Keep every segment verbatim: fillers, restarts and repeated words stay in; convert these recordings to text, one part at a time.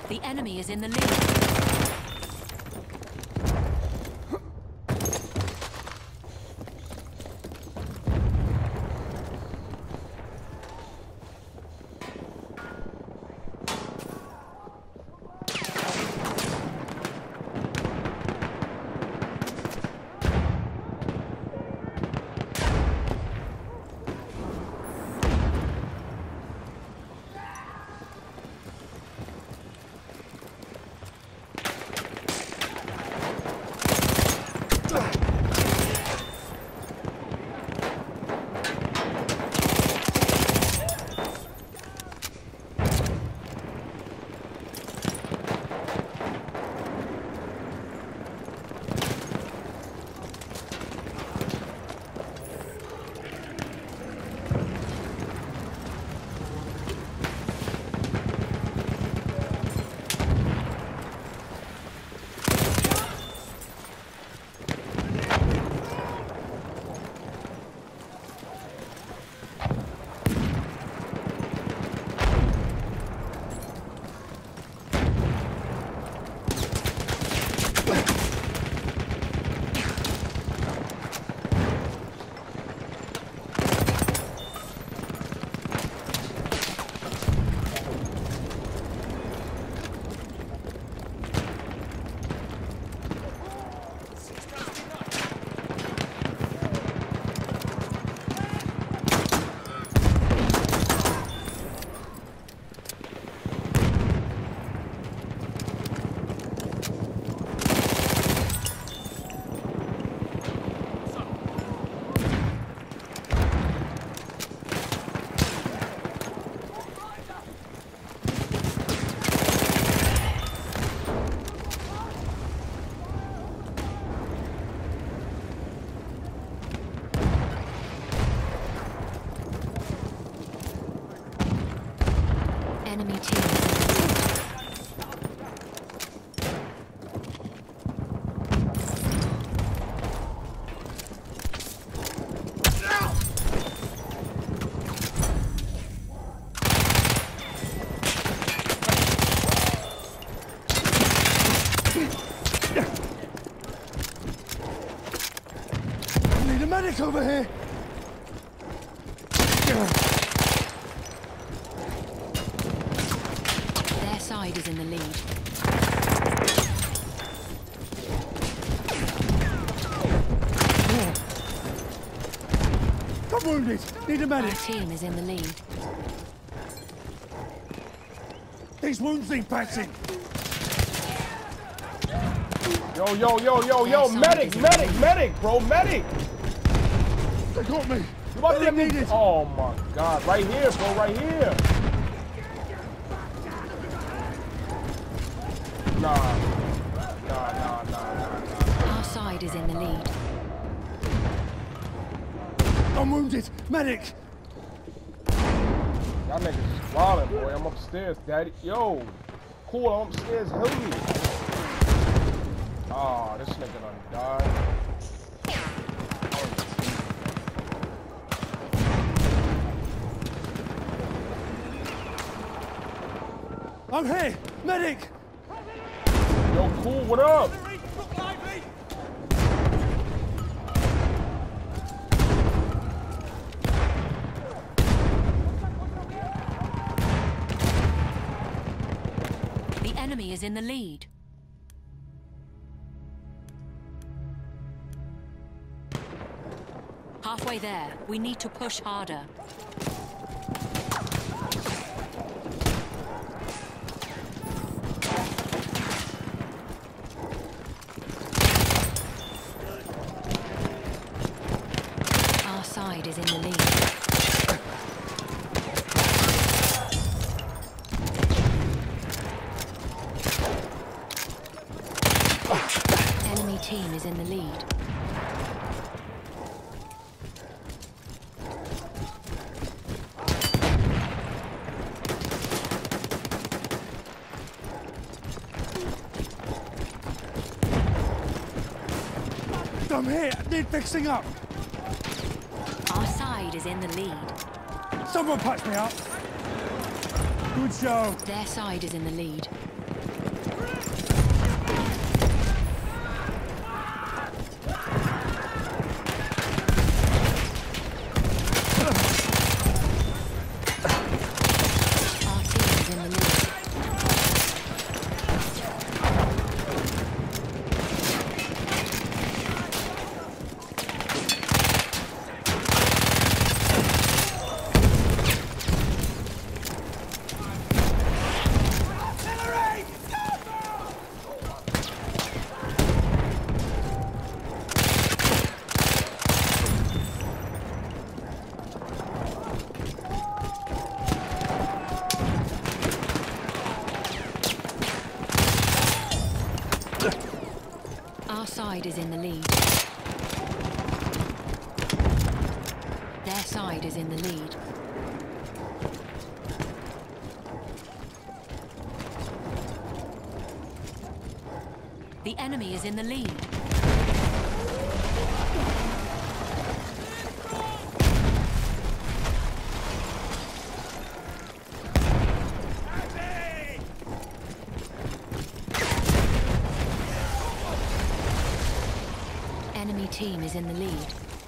The enemy is in the lead. Enemy team. I need a medic over here. Side is in the lead. I'm wounded. Need a medic. Our team is in the lead. These wounds need patching. Yo, yo, yo, yo, yo, medic, medic, medic, bro, medic. They got me. You about to get me? Needed. Oh my God, right here, bro, right here. Nah. Nah, nah, nah, nah, nah. Our side is in the lead. I'm wounded. Medic. Y'all niggas is wildin', boy. I'm upstairs, daddy. Yo. Cool, I'm upstairs. Help me. Ah, oh, this nigga done died. I'm here. Medic. Yo, cool, what up? The enemy is in the lead. Halfway there. We need to push harder. Our side is in the lead. Enemy team is in the lead. I'm here. I need fixing up. Our side is in the lead. Someone patch me up. Good show. Their side is in the lead. Our team is in the lead. Our side is in the lead. Their side is in the lead. The enemy is in the lead. Enemy team is in the lead.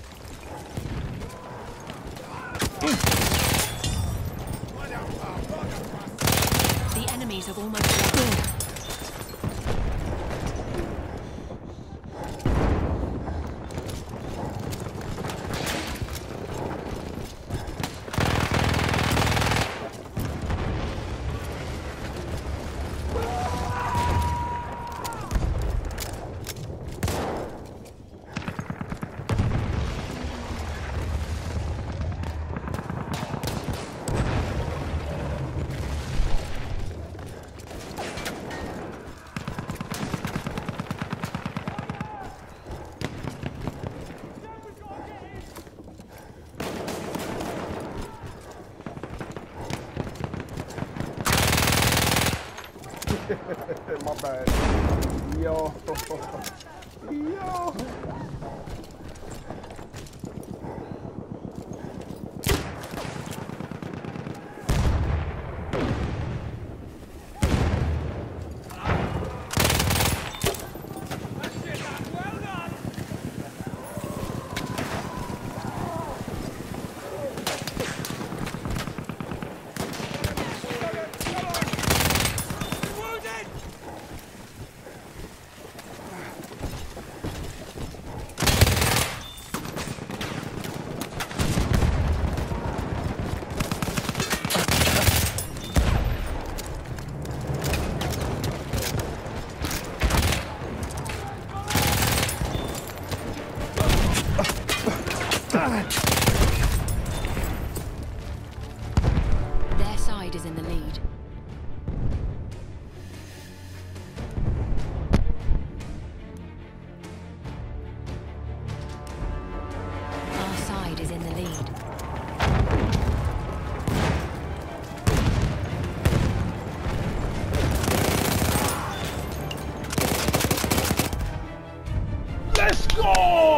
The enemies have almost won. My bad. Yo. Yo. Their side is in the lead. Our side is in the lead. Let's go!